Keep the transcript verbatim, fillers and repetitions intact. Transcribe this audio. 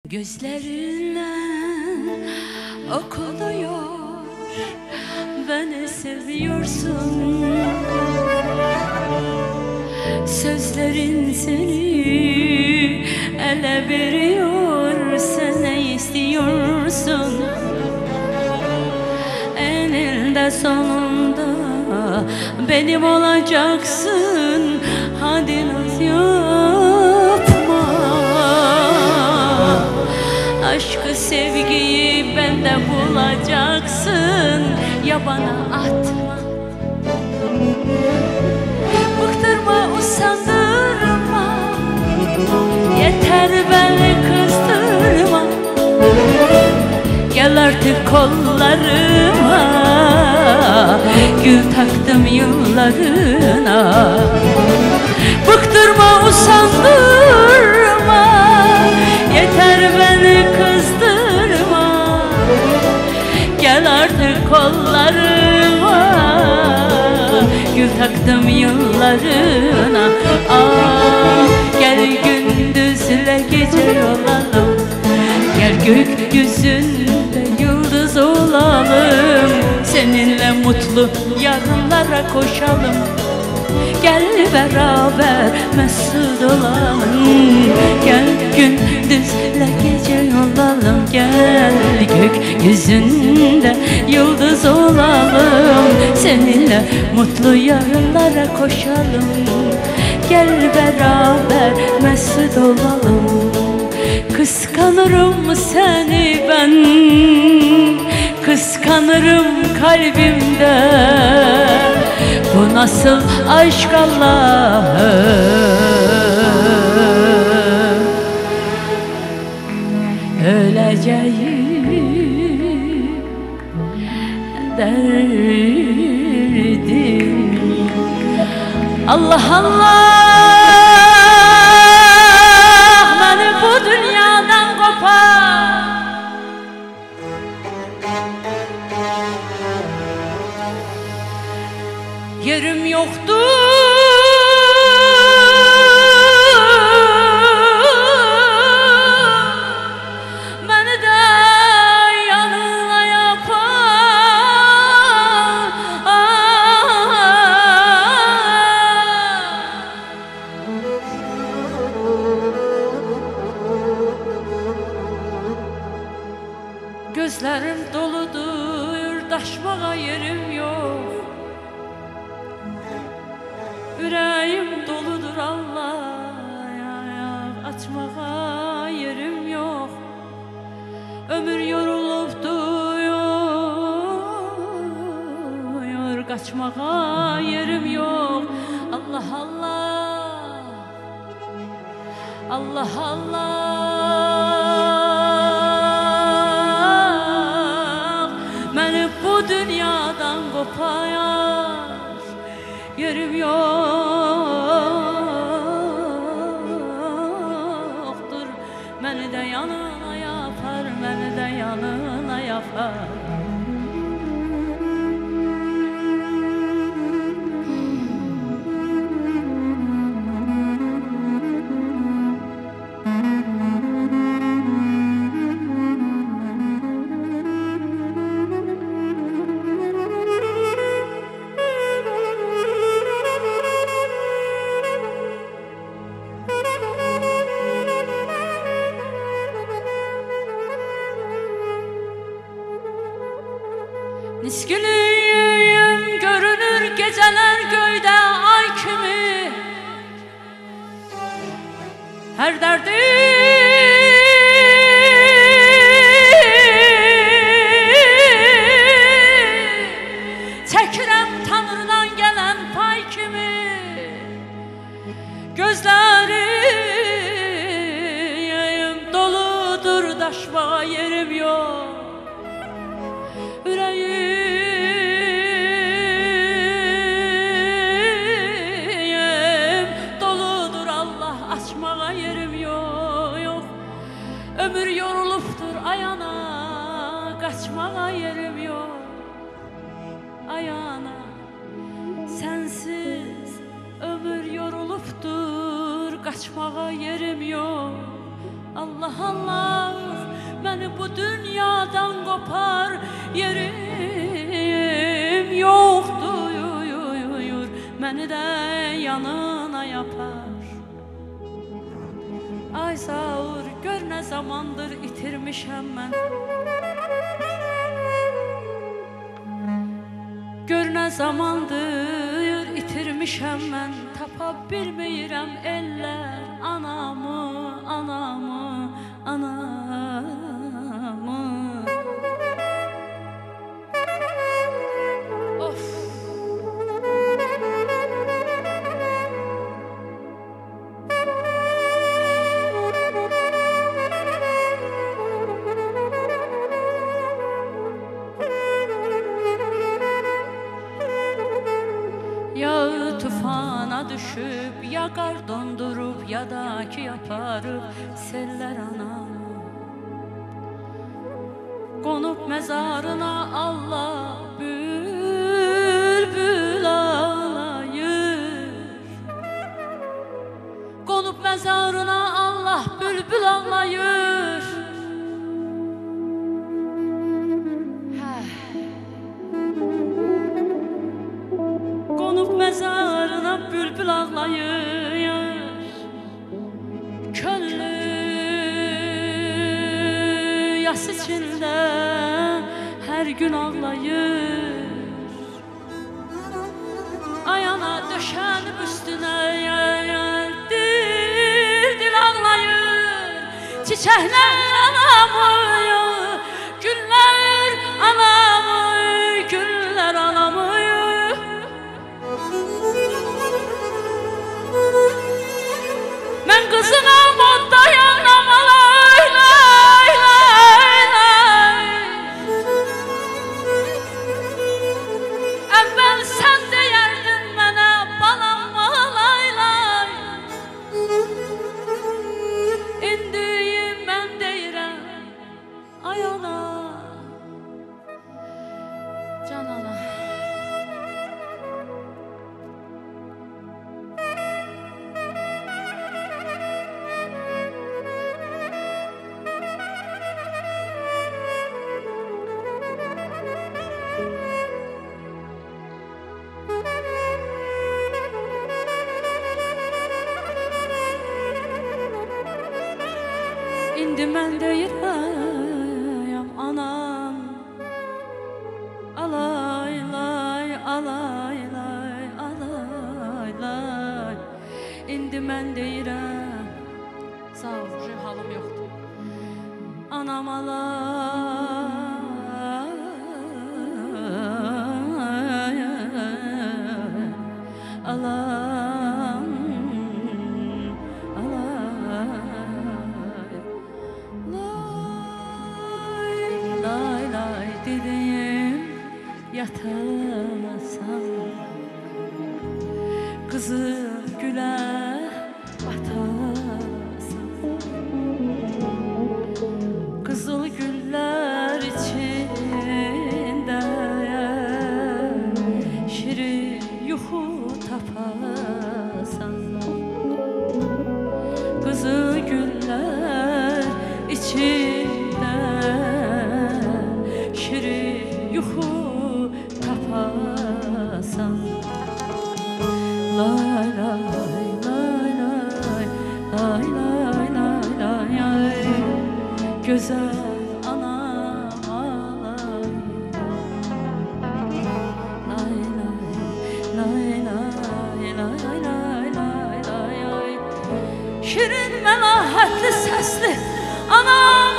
Gözlerinle okuluyor, beni seviyorsun. Sözlerin seni ele veriyor, sen ne istiyorsun? Eninde sonunda benim olacaksın, hadi naz yapma. Aşkı sevgiyi bende bulacaksın, yabana atma. Bıktırma, usandırma, yeter beni kızdırma. Gel artık kollarıma, gül taktım yıllarına. Bıktırma, usandırma, yeter beni kızdırma. Gel artık kollarıma, gül taktım yıllarına. Ah, gel gündüzle gece olalım, gel gökyüzünde yıldız olalım. Seninle mutlu yarınlara koşalım, gel beraber mesut olalım. Gel gündüzle gece olalım, gel gökyüzünde yıldız olalım. Seninle mutlu yarınlara koşalım, gel beraber mesut olalım. Kıskanırım seni ben, kıskanırım kalbimde. Bu nasıl aşk Allah'ım? Öleceğim derdim. Allah Allah, beni bu dünyadan kopar. Yerim yoktu beni de yanına yapar. Gözlerim doludur, taşmağa yerim yok. Yüreğim doludur Allah, ya, ya, açmağa yerim yok. Ömür yorulup duruyor, kaçmağa yerim yok. Allah Allah, Allah Allah, beni bu dünyadan kopar. Yerim yoktur, beni de yanına yapar, beni de yanına yapar. Miskülüyüm görünür geceler göyde ay kimi. Her derdi çekirem Tanrı'dan gelen pay kimi. Gözlerim doludur, taşmağa yerim yok. Yüreğim doludur Allah, açmağa yerim yok, yok. Ömür yoruluptur ayana, kaçmağa yerim yok. Ayana, sensiz ömür yoruluptur, kaçmağa yerim yok. Allah Allah. Beni bu dünyadan kopar, yerim yoktur. Beni de yanına yapar. Ay sağır, gör ne zamandır itirmişəm mən. Gör nə zamandır itirmişəm mən. Tapa bilmirəm eller anamı, anamı, anamı. Of. Ya tufana düşüp, ya kar dondurup, ya da ki yaparıp seller anamı. Konup mezarına Allah bülbül ağlayır. Konup mezarına Allah bülbül ağlayır. Konup mezarına bülbül ağlayır. Köllü yas içinde her gün ağlayır. Ayağına döşenip üstüne dil dil ağlayır. Çiçekler anamı, güller anamı, güller anamı. Ben kızına moddayam alay lay lay lay. Evvel sen deyerdin mənə balam alay lay. İndi mən deyirəm ay ana, can ana. İndi mən deyirəm anam, alay lay, alay lay, alay lay. İndi mən deyirəm, sağ ol, halım yoxdur. Anam alay, alay. Yatasan kızıl güle batasan, kızıl güller içinde şirin yuhu tapasan, kızıl güller içinde şirin yuhu tapasan. Lay lay lay lay lay lay lay lay lay. Güzel anam alay. Lay lay lay lay lay lay lay lay. Şirin melahatli sesli anam.